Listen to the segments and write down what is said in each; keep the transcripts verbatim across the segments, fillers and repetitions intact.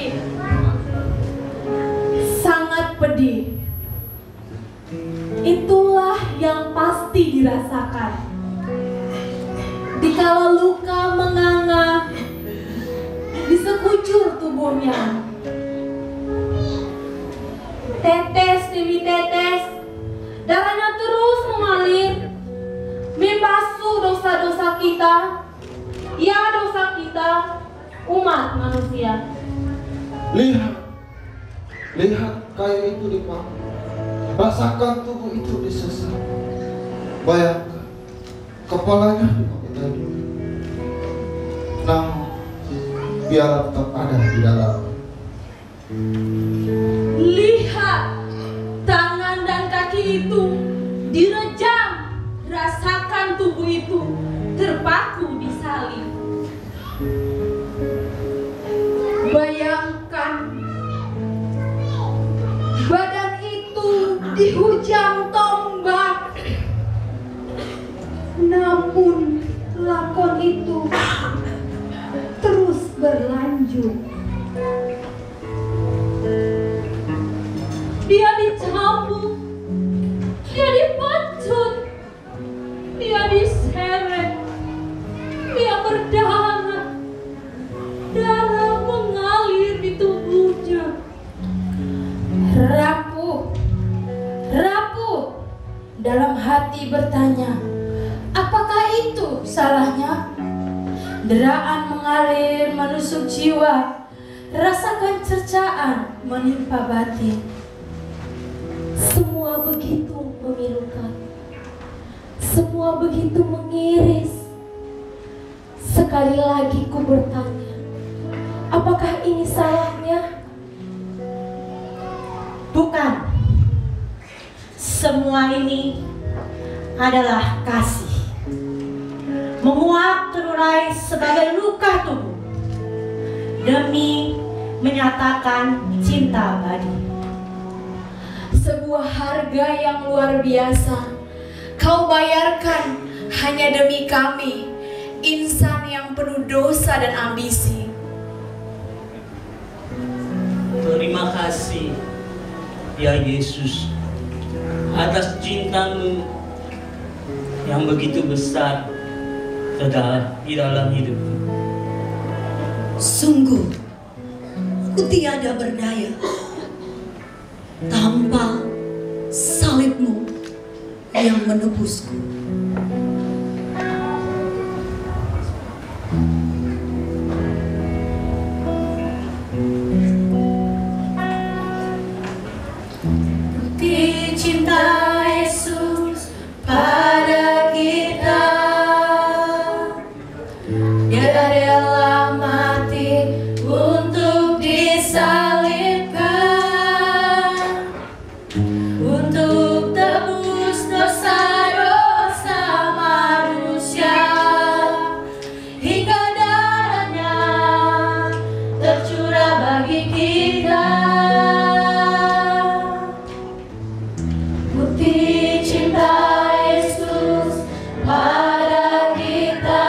sakit, sangat pedih. Itulah yang pasti dirasakan dikala luka menganga di sekujur tubuhnya. Tetes demi tetes, darahnya terus mengalir, membasuh dosa-dosa kita, ya dosa kita, umat manusia. Lihat, lihat kayu itu dipaku, rasakan tubuh itu disesat. Bayangkan, kepalanya dipakai tadi, namun biar tetap ada di dalam. Lihat, tangan dan kaki itu direjam, rasakan tubuh itu terpaku di salib. Bayangkan, badan itu dihujam tombak, namun lakon itu terus berlanjut. Dia dicambuk, dia dipecut, dia diseret, dia berdarah, darah mengalir di tubuhnya. Rapuh, rapuh, dalam hati bertanya, apakah itu salahnya? Deraan mengalir menusuk jiwa, rasakan cercaan menimpa batin. Semua begitu memilukan, semua begitu mengiris. Sekali lagi ku bertanya, apakah ini salahnya? Bukan. Semua ini adalah kasih, menguap terurai sebagai luka tubuh demi menyatakan cinta abadi. Sebuah harga yang luar biasa kau bayarkan hanya demi kami, insan yang penuh dosa dan ambisi. Terima kasih ya Yesus atas cintamu yang begitu besar di dalam hidupku. Sungguh, ku tiada berdaya tanpa salibmu yang menebusku. Bukti cinta Yesus pada kita, Dia rela mati untuk disalibkan, untuk tebus dosa-dosa manusia, hingga darahnya tercurah bagi kita. Bukti cinta Yesus pada kita,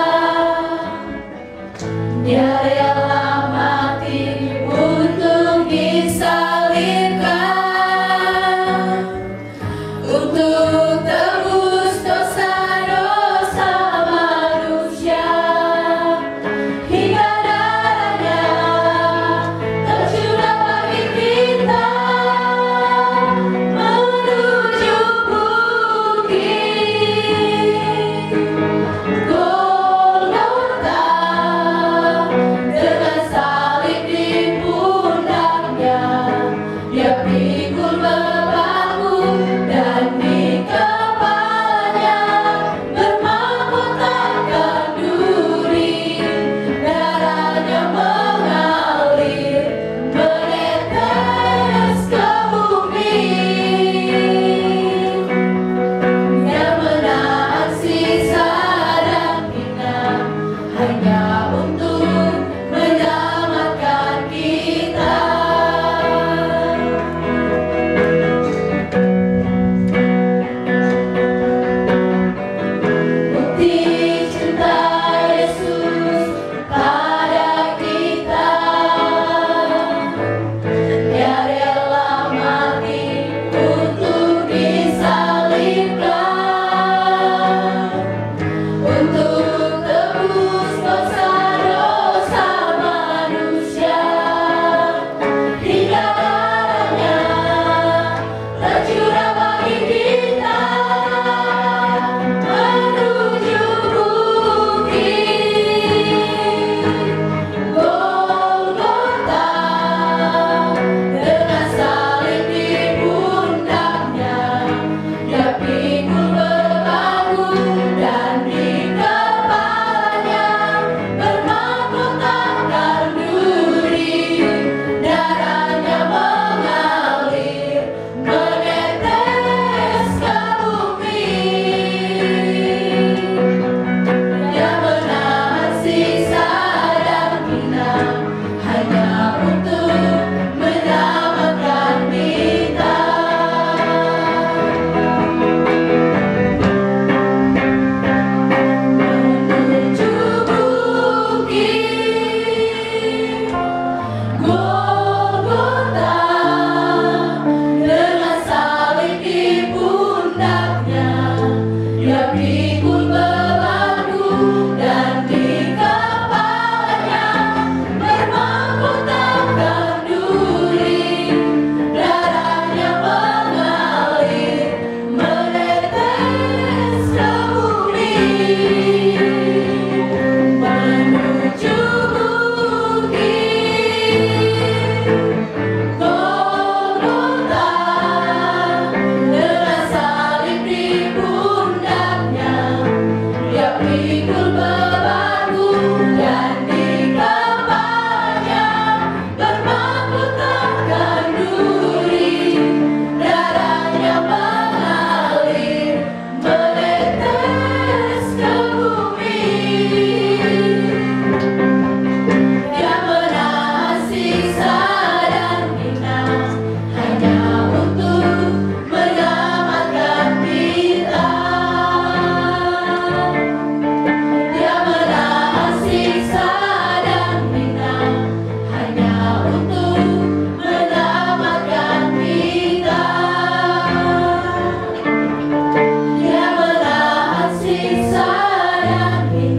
Dia rela mati untuk disalibkan, untuk tebus dosa-dosa manusia, hingga darahnya tercurah bagi kita, menuju bukit Golgota,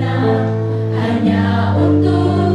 berguna hanya untuk